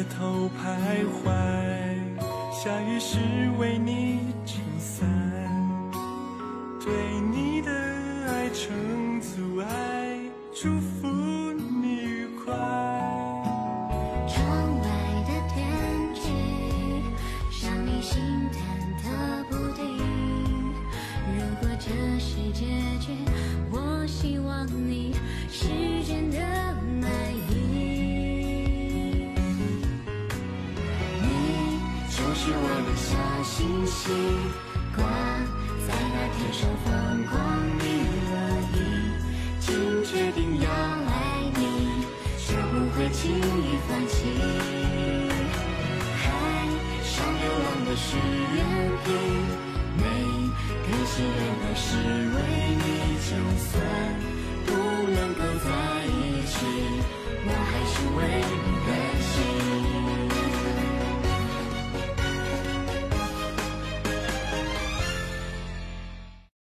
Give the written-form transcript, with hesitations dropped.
头徘徊，下雨时为你撑伞，对你的爱成阻碍，祝福你愉快。 窗外的天气让你心忐忑不定，如果这是结局，我希望你是真的满意。你就是我的小星星，挂在那天上放光明了意，请决定要爱你，就不会轻易放弃。海上流浪的许愿瓶，每个心愿都是为你，就算